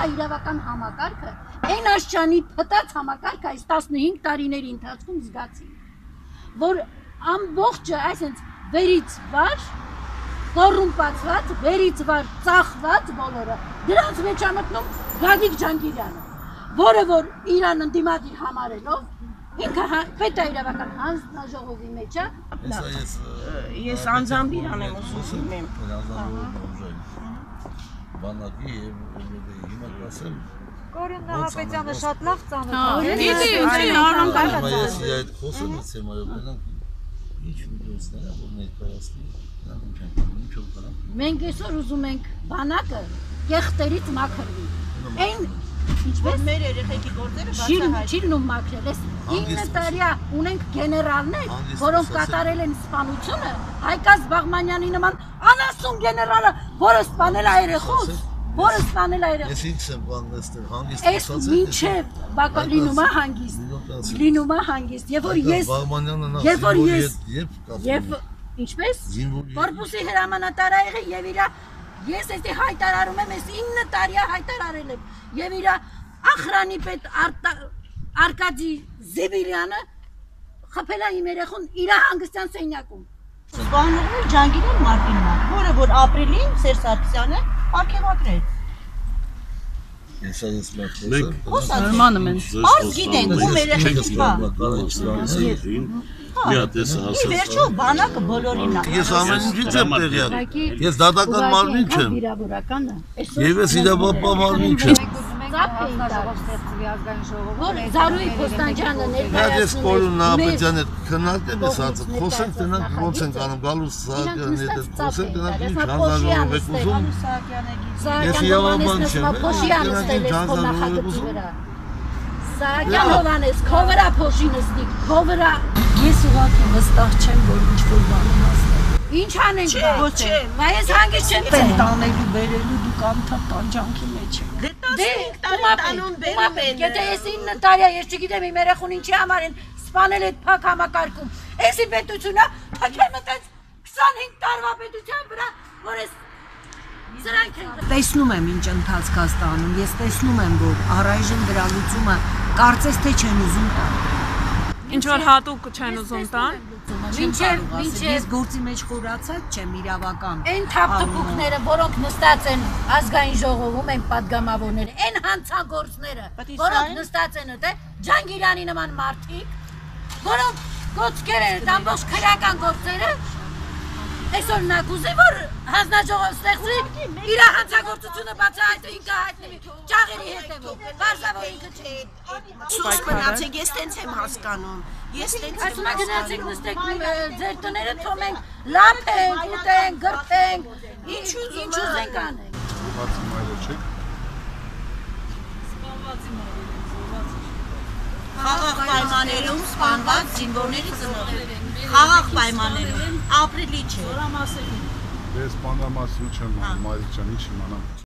իրավական համակարգը այն աշճանի փտած համակարգը այս 15 տարիների ընթացքում զգացի, որ ամբողջը այսինքն վերից վար կոռումպացված, վերից վար ծախված բոլորը դրանց մեջ է մտնում Գագիկ Ջանգիրյանը, որը որ իրան ընդդիմադիր համարելով ինքը պետ է իրավական հանձնաժողովի մեջ է։ Ես անձամբ իրան եմ ուսուցում եմ։ Բանակի և հիմա կասեմ Կորյուն Նահապետյանը շատ լավ ծանոթ Ես իր այդ խոսելուց եմ այոպենանք ինչ վիդեոսներ որ ներկայացնի Մենք այսօր ուզում ենք բանակը կեղտերից մաքրվի Այն ինչպես մեր երեխեքի գործերը բացահայտ Շիլնում մաքրել ես 9 տարի ունենք գեներալներ որոնք կատարել են սպանությունը Հայկազ Բաղմանյանի նման անասուն գեներալը որը սպանել է երեխուց որը սպանել է երեխուց Ես ինչ եմ բան այստեղ հանգիստ Այս մինչև բակա լինում է հանգիստ եւ որ ես եւ որ ես եւ ինչպես կորպուսի հրամանատար ա եղել եւ իրա ես էստի հայտարարում եմ ես 9 տարի հայտարարել եմ եւ իրա ախրանի պետ Արկադի Զեբիրյանը խփել է իմ երեխուն իրա հանգստյան սենյակում Սպանողը Ջանգիրյան Մարտինն է որը որ ապրիլին Սերժ Սարգսյանը արգելադրեց Նորմանը մենք Արս գիտենք ում երեխեքի Վերջո բանակը բոլորին է Ես ամեն ինչից եմ տեղյակ Ես դատական մարմին չեմ Եվ ես իրավապահ մարմին չեմ Որ Զարուհի Փոստանջյանը ներկայացնում Ես Կորյուն Նահապետյանի հետ քննարկել ես հացը խոսենք դրանք ոնց են անում Գալուս Սահակյանի հետ խոսենք դրանք ինչ հանձնաժողով եք ուզում Ես իրավաբան չեմ Սահակյան Հովանես, քո վրա փոշի նստի, քո վրա ես ուղղակի վստահ չեմ, որ ինչ-որ բան եմ հասնել։ Ինչ անենք բա։ Բայց ես հանգիստ չեմ տանելու բերելու դուք անթափ տանջանքի մեջ եք։ Դե 15 տարի բերում են։ Եթե ես 9 տարի ես չգիտեմ իմ երեխուն ինչի համար են սպանել այդ փակ համակարգում։ Էսի պետությունը փակել մտած 25 տարվա պետության վրա, որ ես Տեսնում եմ ինչ ընթացք է ստանում, ես տեսնում եմ, որ առայժմ դրա լուծումը կարծես թե չեն ուզում տան։ Ինչ որ հատուկ չեն ուզում տան։ Ես գործի մեջ խորացած չեմ իրավական։ Այն թափտպուկները, որոնք նստած են ազգային ժողովում, են պատգամավորները, այն հանցագործները, որոնք նստած են դե Ջանգիրյանի նման մարդիկ, որոնք գոծկեր են ամբողջ քրեական գործերը Այսօր նա կուզի, որ հանձնաժողով ստեղծվի, իր հանցագործությունը բացահայտվի, ինքը հայտնվի, ճաղերի հետևում, բարձրավոր ինքը չի։ Սուս մնացեք, ես տենց եմ հասկանում, ես տենց եմ հասկանում։ Ասում գնացեք նստեք ձեր տները թողենք, լափենք, ուտենք, գրտենք, ինչ ուզենք անենք։ Սպանվածի մայրը չեք։ Խաղաղ պայմաններում սպանված զինվորների ծնողներ Խաղաղ պայմաններում ապրիլի չէ Ես սպանդամասի չեմ մայրիկ ջան, ինչ իմանամ